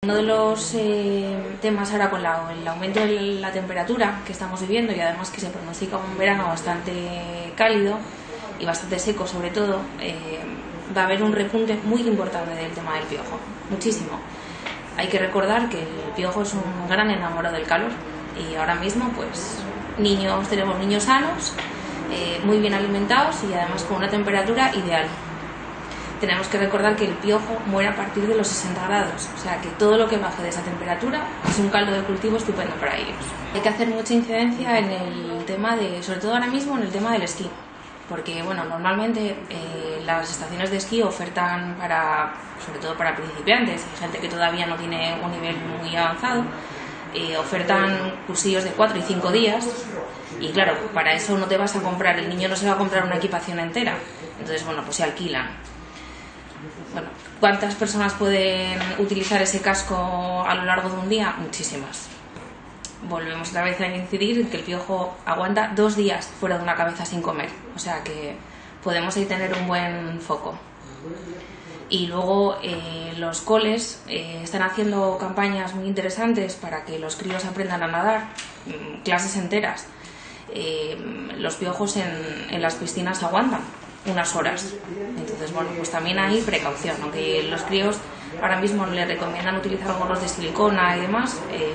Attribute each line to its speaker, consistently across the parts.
Speaker 1: uno de los temas ahora con el aumento de la temperatura que estamos viviendo, y además que se pronostica un verano bastante cálido y bastante seco sobre todo, va a haber un repunte muy importante del tema del piojo, muchísimo. Hay que recordar que el piojo es un gran enamorado del calor, y ahora mismo pues tenemos niños sanos, muy bien alimentados y además con una temperatura ideal. Tenemos que recordar que el piojo muere a partir de los 60 grados, o sea que todo lo que baje de esa temperatura es un caldo de cultivo estupendo para ellos. Hay que hacer mucha incidencia en el tema sobre todo ahora mismo en el tema del esquí, porque bueno, normalmente las estaciones de esquí ofertan sobre todo para principiantes y gente que todavía no tiene un nivel muy avanzado, ofertan cursillos de 4 y 5 días, y claro, para eso no te vas a comprar, el niño no se va a comprar una equipación entera, entonces bueno, pues se alquilan. Bueno, ¿cuántas personas pueden utilizar ese casco a lo largo de un día? Muchísimas. Volvemos otra vez a incidir en que el piojo aguanta 2 días fuera de una cabeza sin comer, o sea que podemos ahí tener un buen foco. Y luego los coles están haciendo campañas muy interesantes para que los críos aprendan a nadar, clases enteras. Los piojos en las piscinas aguantan unas horas, entonces bueno, pues también hay precaución, aunque los críos ahora mismo les recomiendan utilizar gorros de silicona y demás.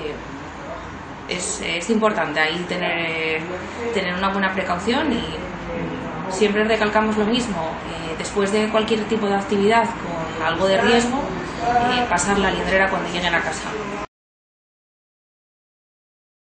Speaker 1: Es importante ahí tener una buena precaución, y siempre recalcamos lo mismo, después de cualquier tipo de actividad con algo de riesgo, pasar la liendrera cuando lleguen a casa.